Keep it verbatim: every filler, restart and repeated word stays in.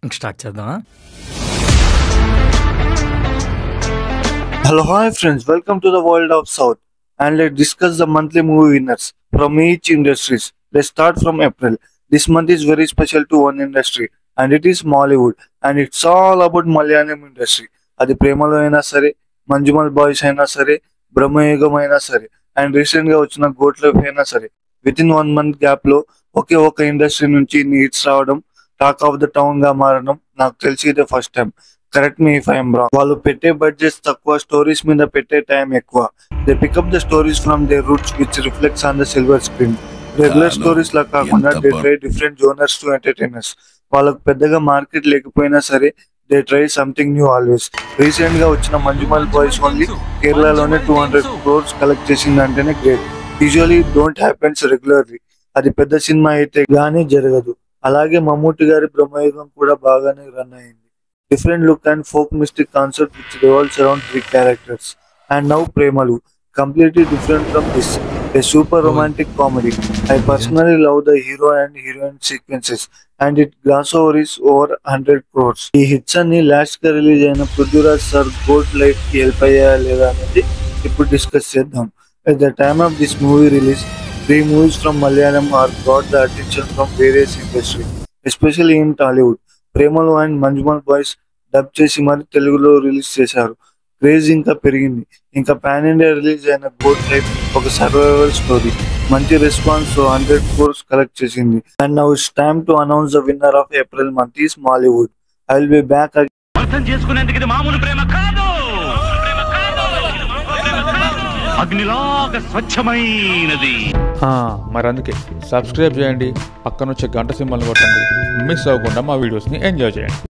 Start చేద్దామా? Hello, hi friends. Welcome to the world of South, and let's discuss the monthly movie winners from each industries. Let's start from April. This month is very special to one industry, and it is Mollywood, and it's all about Malayalam industry. అది ప్రేమలో అయినా సరే, Manjummel boys అయినా సరే, బ్రహ్మయుగం అయినా సరే, and recent గా వచ్చిన గోట్ లైఫ్ అయినా సరే, with in one month gap లో ఒకే ఒక ఇండస్ట్రీ నుంచి హిట్స్ రావడం, టాక్ ఆఫ్ ద టౌన్ గా మారడం నాకు తెలిసి ఇదే first time. Correct me if I'm wrong. వాళ్ళు పెట్టే బడ్జెట్స్ తక్కువ, స్టోరీస్ మీద పెట్టే టైం ఎక్కువ. They pick up the stories from their roots which reflects on the silver screen. Regular stories లా కాకుండా they try different genres to entertainers. వాళ్ళకు పెద్దగా మార్కెట్ లేకపోయినా సరే they try something new always. Recent గా వచ్చిన మంజుమల్ బాయ్స్ ఓన్లీ కేరళలోనే టూ హండ్రెడ్ క్రోర్స్ కలెక్ట్ చేసిందంటేనే great. Usually don't happens regularly. అది పెద్ద సినిమా అయితే గానీ జరగదు. అలాగే మమ్మూటి గారి బ్రహ్మయుగం కూడా బాగానే రన్ అయింది. Different look and folk mystic concept which revolves around three characters. And now Premalu, completely different from this. A super romantic comedy. I personally love the hero and heroine sequences, and it gross over is over one hundred crores. ఈ hits అన్ని last గా release అయిన Prithviraj sir goat life కి help అయ్యా లేదా అనేది ఇప్పుడు discuss చేద్దాం. At the time of this movie release, three movies from Malayalam are got the attention from various industries, especially in Tollywood. Premalu and Manjummel boys dub చేసి మరి తెలుగులో రిలీజ్ చేశారు. క్రేజ్ ఇంకా పెరిగింది. ఇంకా పాన్ ఇండియా రిలీజ్ అయిన గోట్ లైఫ్ ఒక survival story. మంచి రెస్పాన్స్ హండ్రెడ్ క్రోర్స్ కలెక్ట్ చేసింది. And now it's time to announce the winner of April month is Mollywood. I will be back. అగ్నిలాగా స్వచ్ఛమైనది. మరి అందుకే సబ్స్క్రైబ్ చేయండి, పక్కన వచ్చే గంట సింబల్ని కొట్టండి, మిస్ అవ్వకుండా మా వీడియోస్ని ఎంజాయ్ చేయండి.